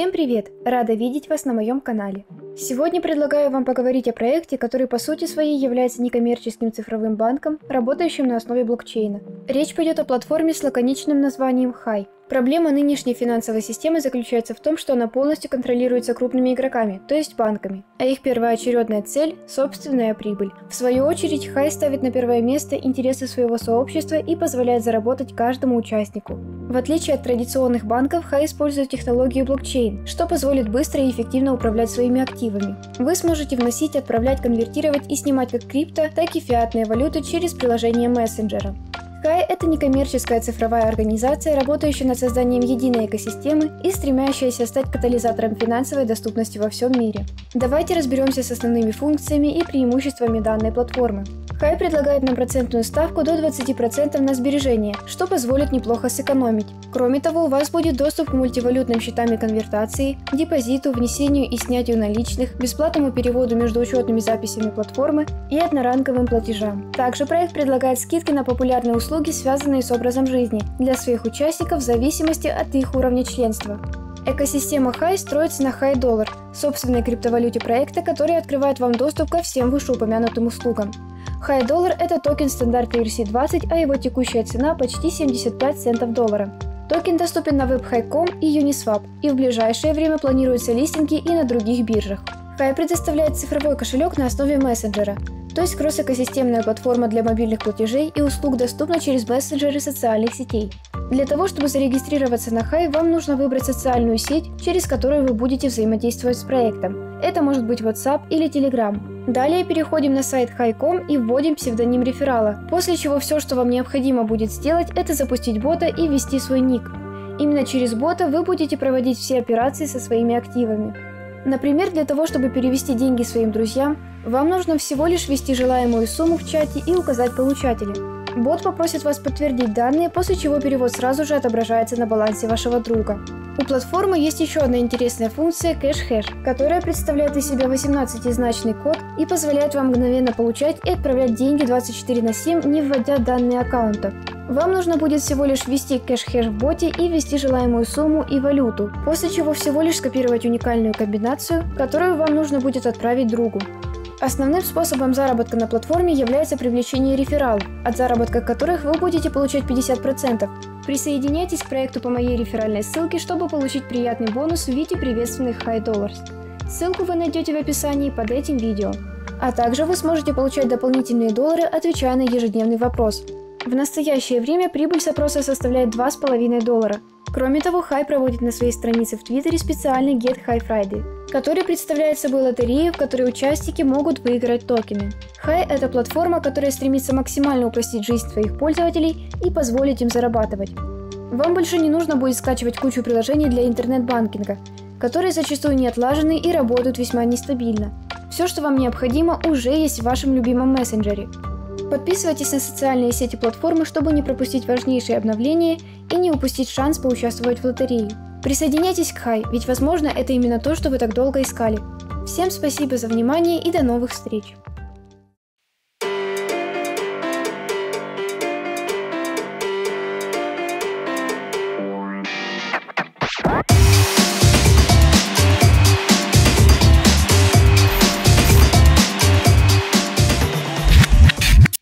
Всем привет! Рада видеть вас на моем канале. Сегодня предлагаю вам поговорить о проекте, который по сути своей является некоммерческим цифровым банком, работающим на основе блокчейна. Речь пойдет о платформе с лаконичным названием Hi. Проблема нынешней финансовой системы заключается в том, что она полностью контролируется крупными игроками, то есть банками, а их первоочередная цель – собственная прибыль. В свою очередь, Hi ставит на первое место интересы своего сообщества и позволяет заработать каждому участнику. В отличие от традиционных банков, Hi использует технологию блокчейн, что позволит быстро и эффективно управлять своими активами. Вы сможете вносить, отправлять, конвертировать и снимать как крипто, так и фиатные валюты через приложение мессенджера. Hi – это некоммерческая цифровая организация, работающая над созданием единой экосистемы и стремящаяся стать катализатором финансовой доступности во всем мире. Давайте разберемся с основными функциями и преимуществами данной платформы. Hi предлагает нам процентную ставку до 20% на сбережения, что позволит неплохо сэкономить. Кроме того, у вас будет доступ к мультивалютным счетам и конвертации, депозиту, внесению и снятию наличных, бесплатному переводу между учетными записями платформы и одноранговым платежам. Также проект предлагает скидки на популярные услуги, связанные с образом жизни, для своих участников в зависимости от их уровня членства. Экосистема Hi строится на Hi Dollar, собственной криптовалюте проекта, который открывает вам доступ ко всем вышеупомянутым услугам. Hi Dollar – это токен стандарта ERC-20, а его текущая цена почти 75 центов доллара. Токен доступен на WebHi.com и Uniswap, и в ближайшее время планируются листинги и на других биржах. Hi предоставляет цифровой кошелек на основе мессенджера, то есть кросс-экосистемная платформа для мобильных платежей и услуг доступна через мессенджеры социальных сетей. Для того, чтобы зарегистрироваться на Hi, вам нужно выбрать социальную сеть, через которую вы будете взаимодействовать с проектом. Это может быть WhatsApp или Telegram. Далее переходим на сайт Hi.com и вводим псевдоним реферала, после чего все, что вам необходимо будет сделать, это запустить бота и ввести свой ник. Именно через бота вы будете проводить все операции со своими активами. Например, для того, чтобы перевести деньги своим друзьям, вам нужно всего лишь ввести желаемую сумму в чате и указать получателя. Бот попросит вас подтвердить данные, после чего перевод сразу же отображается на балансе вашего друга. У платформы есть еще одна интересная функция кэш-хэш, которая представляет из себя 18-значный код и позволяет вам мгновенно получать и отправлять деньги 24/7, не вводя данные аккаунта. Вам нужно будет всего лишь ввести кэш-хэш в боте и ввести желаемую сумму и валюту, после чего всего лишь скопировать уникальную комбинацию, которую вам нужно будет отправить другу. Основным способом заработка на платформе является привлечение рефералов, от заработка которых вы будете получать 50%. Присоединяйтесь к проекту по моей реферальной ссылке, чтобы получить приятный бонус в виде приветственных Hi Dollars. Ссылку вы найдете в описании под этим видео. А также вы сможете получать дополнительные доллары, отвечая на ежедневный вопрос. В настоящее время прибыль с опроса составляет $2,5. Кроме того, Hi проводит на своей странице в Твиттере специальный Get Hi Friday, который представляет собой лотерею, в которой участники могут выиграть токены. Hi – это платформа, которая стремится максимально упростить жизнь своих пользователей и позволить им зарабатывать. Вам больше не нужно будет скачивать кучу приложений для интернет-банкинга, которые зачастую не отлажены и работают весьма нестабильно. Все, что вам необходимо, уже есть в вашем любимом мессенджере. Подписывайтесь на социальные сети платформы, чтобы не пропустить важнейшие обновления и не упустить шанс поучаствовать в лотерее. Присоединяйтесь к Hi, ведь возможно это именно то, что вы так долго искали. Всем спасибо за внимание и до новых встреч!